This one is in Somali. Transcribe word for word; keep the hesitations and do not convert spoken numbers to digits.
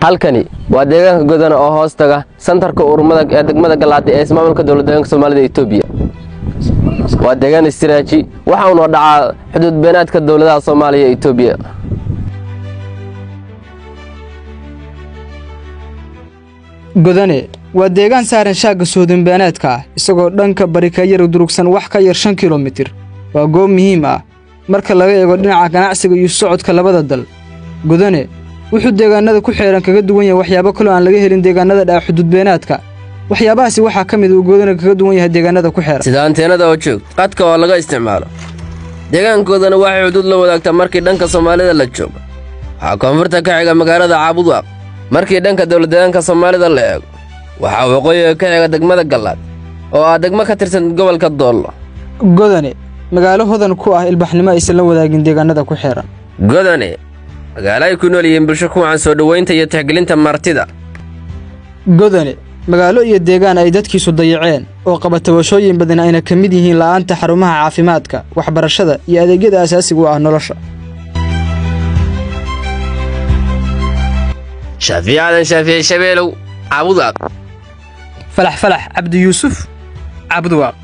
halkani waa deegaanka Godane oo hoos taga santarka urmada ee degmada Galaad ee ismaamulka dawladda Soomaalida Itoobiya waa deegaan istiraatiiji waxa uu dhacaa xuduud beenaadka dawladda Soomaaliya iyo Itoobiya Godane waa deegaan saaran shaaga soodin beenaadka isagoo dhanka bari ka yar durugsan wax ka yar shan kiiloomitir waa goob muhiim ah marka laga eego dhinaca ganacsiga iyo socodka labada dal Godane wuxuu deegaanada ku xeeran kaga duwan yahay waxyaabo kale aan laga helin deegaanada dhaa xuduud beenaadka waxyaabahaasi waxa kamid ah Godane kaga duwan yahay deegaanada ku xeeran sida anteenada oo joog qadka oo laga isticmaalo deegaankoodan waxa xuduud la wadaagta markii dhanka Soomaalida la joogo waxa koonfurta ka xiga magaalada Caabudwaaq markii dhanka dawladda Soomaalida la eego waxa waqooyiga ka xiga degmada Galaad oo ah degmo ka tirsan gobolka Doolo Godane magaalo hodan ku ah ilbaxnimo ay isla wadaagin deegaanada ku xeeran Godane magaalo ay ku nool yihiin bulsho ku aan soo dhaweynta iyo tixgelinta martida Godane magaalo iyo deegaan ay dadkiisu dayaceen oo qaba tabashooyin badan ayna kamid yihiin la'aanta xarumaha caafimaadka waxbarashada iyo adeegyada aasaasiga ah nolosha Shafiicadan Shafiic Shabeelow Caabudwaaq Falax Falax Cabdi Yuusuf Caabudwaaq